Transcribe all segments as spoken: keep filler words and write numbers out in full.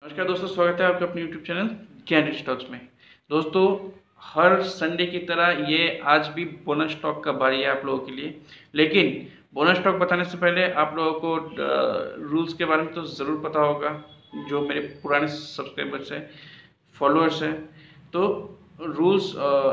नमस्कार दोस्तों, स्वागत है आपका अपने यूट्यूब चैनल कैंडिड स्टॉक्स में। दोस्तों, हर संडे की तरह ये आज भी बोनस स्टॉक का बारी है आप लोगों के लिए। लेकिन बोनस स्टॉक बताने से पहले आप लोगों को रूल्स के बारे में तो ज़रूर पता होगा। जो मेरे पुराने सब्सक्राइबर्स हैं, फॉलोअर्स हैं, तो रूल्स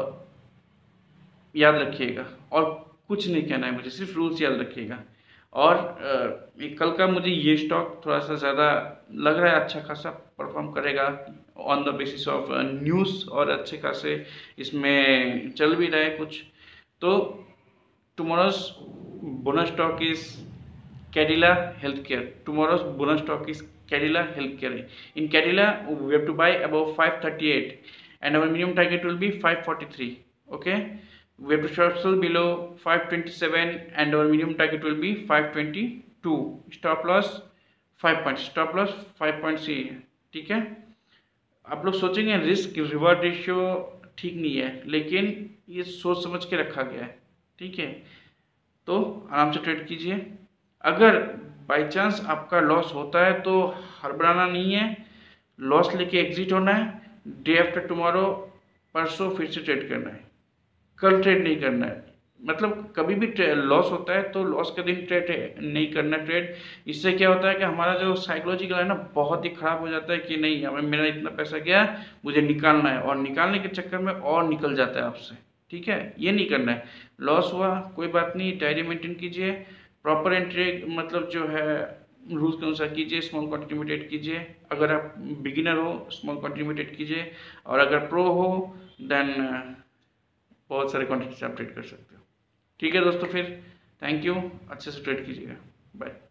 याद रखिएगा और कुछ नहीं कहना है मुझे, सिर्फ रूल्स याद रखिएगा। और आ, कल का मुझे ये स्टॉक थोड़ा सा ज़्यादा लग रहा है, अच्छा खासा परफॉर्म करेगा on the basis of news, और अच्छे खासे इसमें चल भी रहा है कुछ। तो tomorrow's bonus stock is Cadila Healthcare. Tomorrow's bonus stock is Cadila Healthcare. In Cadila, we have to buy above five thirty-eight, and our minimum target will be five forty-three. Okay, we have to short sell below five twenty-seven, and our minimum target will be five twenty-two. Stop loss five points. Stop loss five points ही है, ठीक है। आप लोग सोचेंगे risk reward ratio ठीक नहीं है, लेकिन ये सोच समझ के रखा गया है, ठीक है। तो आराम से ट्रेड कीजिए। अगर बाई चांस आपका लॉस होता है तो हड़बड़ाना नहीं है, लॉस लेके एग्जिट होना है। डे आफ्टर टुमारो, परसों फिर से ट्रेड करना है, कल ट्रेड नहीं करना है। मतलब कभी भी लॉस होता है तो लॉस के दिन ट्रेड नहीं करना ट्रेड। इससे क्या होता है कि हमारा जो साइकोलॉजिकल है ना, बहुत ही खराब हो जाता है कि नहीं, हमें मेरा इतना पैसा गया, मुझे निकालना है, और निकालने के चक्कर में और निकल जाता है आपसे, ठीक है। ये नहीं करना है। लॉस हुआ कोई बात नहीं, डायरी मेंटेन कीजिए, प्रॉपर एंट्री मतलब जो है रूल्स के अनुसार कीजिए, स्मॉल क्वांटिटी में ट्रेड कीजिए। अगर आप बिगिनर हो, स्मॉल क्वांटिटी में ट्रेड कीजिए, और अगर प्रो हो देन बहुत सारे क्वांटिटी से आप ट्रेड कर सकते हो, ठीक है दोस्तों। फिर थैंक यू, अच्छे से ट्रेड कीजिएगा, बाय।